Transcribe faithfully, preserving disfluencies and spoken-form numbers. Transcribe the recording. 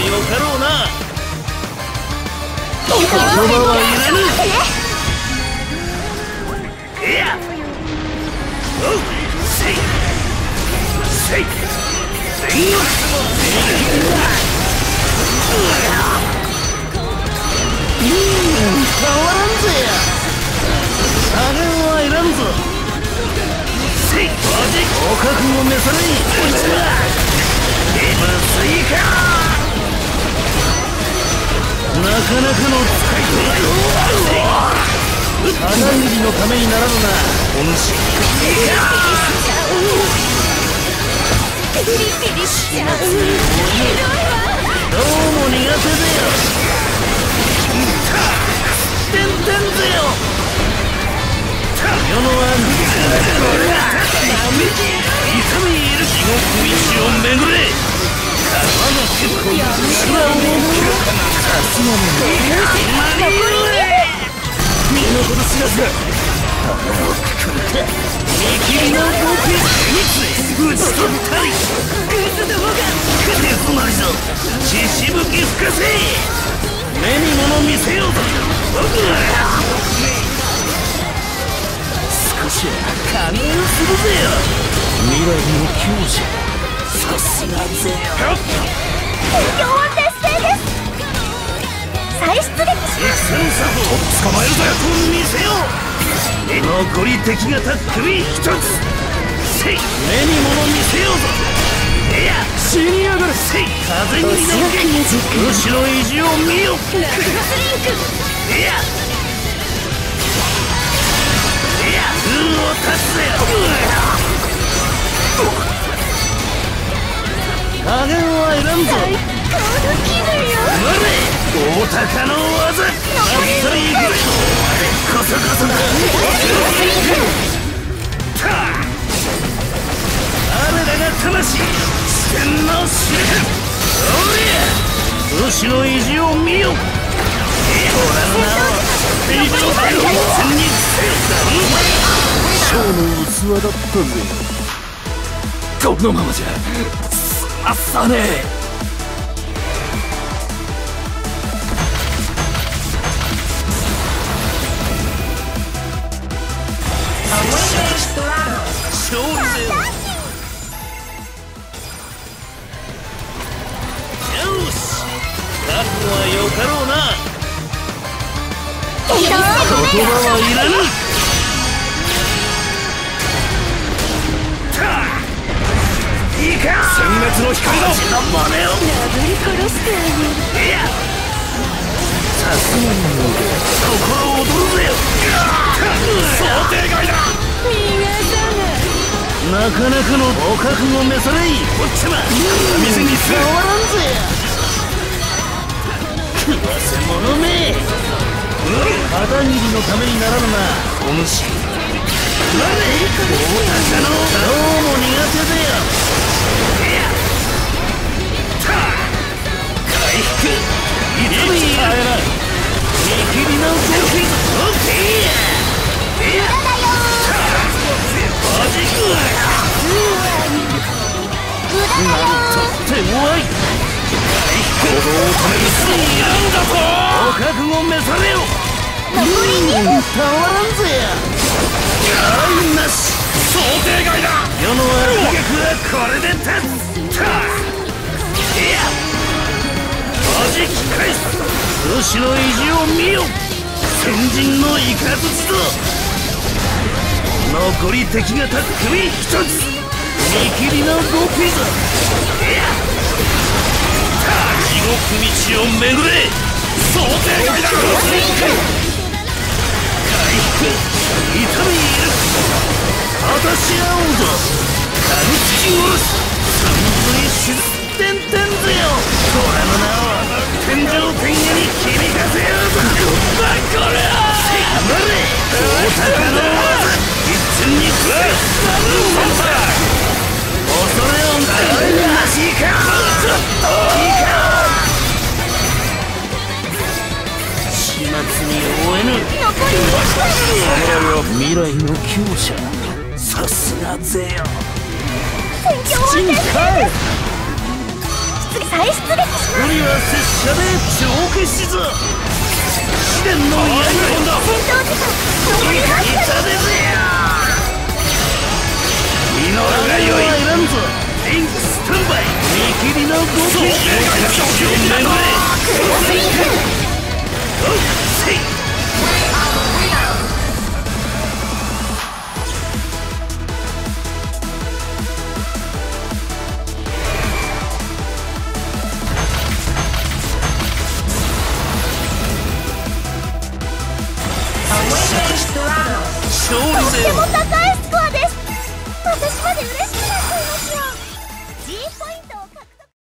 よかろうな。言葉はいらぬ。いやおうせいせいせいようん変わらんぜや。加減はいらんぞ。せいお覚悟召されい。こいつは今すいかなかなかの使い手だよ。片桐のためにならぬな。お主ピリピリしちゃう。ひどいわ。 どうも苦手でよ。てんてんぜよ。世のアンディこれだ。痛み入る地獄道を巡れ。川の結構空を巡る。さすがに身の程知らずだ。腹をくくるか。見切りの合計いつ打ち取ったり。 グズどもが手詰まりぞ。血しぶき吹かせ。目に物見せようぞ。僕は少しは加減するぜよ。未来の強者さすがぜよ。 目標は達成です。再出撃します。 戦争と捕まえるぞよ。と見せよう。残り敵がた首一つ。せい目に物見せようぞ。いや死にやがる。せい風に乗け。武士の意地を見よ。 ラクロスリンク。 いやいや運を立つぜよ。加減はいらんぞ。 最高の気分よ。 まれ大鷹の技。あっさりいく。こそこそだ。た我らが魂四天の司令官。おりゃ武士の意地を見よ。ほらな戦に将の器だったぜ。このままじゃすまさねえ。勝利ぜよ。よし覚悟はよかろうな。言葉はいらぬ。いいか殲滅の光だ。真の真似を殴り殺してあげる。 いやさすがに心躍るぜよ。想定外だ。 逃がさない。 なかなかのお覚悟召されい。おっちゃま店に変わらんぜや。食わせ者め。片桐のためにならぬな。お主なれ大鷹のどうも苦手でよ。いやた回復痛み入る。見切りの動き。オッケーや。いやマジックはなんとって弱い。行動を止めるすいらんだぞ。お覚悟召されよ。 残りにふん。 たまらんぜや。愛なし想定外だ。世の悪逆はこれで立つ。たいやマジック返す。武士の意地を見よ。先人のイカズチと残り敵が立つ首一つ。見切りのごピザ。いや地獄道を巡れ。想定外だ。回復痛み入る。果たし合おうぞ。かみつき殺す。三分に沈てんてんぜよ。俺の名を天上天下に響かせようぞ。バこれは黙れ大鷹の技。一点に食らえ。恐れをなれなしか。いいか始末に終えぬ。未来の強者さすがぜよ。 戦況は達成です。出撃再出撃します。 鳥は拙者で帳消しぞ。試練のやり込んだ。 戦闘時間残りわずかです。 ミノルが良い。選んぞ。リンクスタンバイ。見切りのごと。想定外だ。初級になる。クロスリンク。おっせい。勝利ぜよ。 とっても高い